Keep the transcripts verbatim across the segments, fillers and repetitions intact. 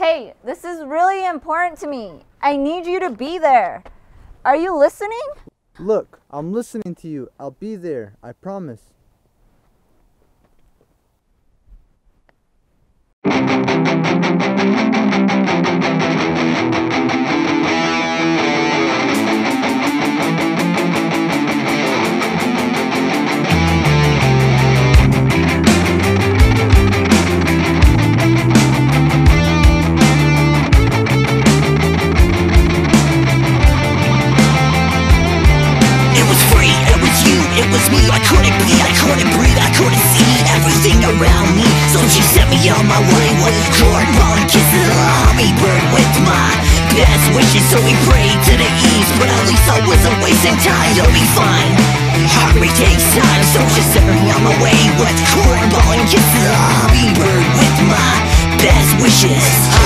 Hey, this is really important to me. I need you to be there. Are you listening? Look, I'm listening to you. I'll be there. I promise. It was me, I couldn't bleed, I couldn't breathe, I couldn't see everything around me. So she sent me on my way with corn, pollen, kisses, a hummingbird with my best wishes. So we prayed to the east, but at least I wasn't wasting time. You'll be fine, heartbreak takes time. So she sent me on my way with corn, pollen, kisses, a hummingbird with my best wishes.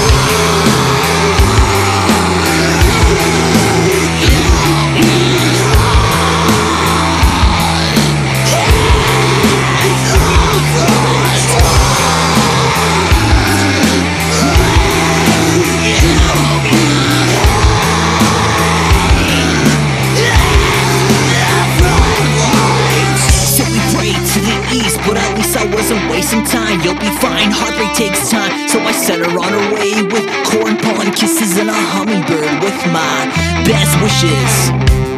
But at least I wasn't wasting time. You'll be fine, heartbreak takes time. So I sent her on her way with corn, pollen, kisses, and a hummingbird with my best wishes.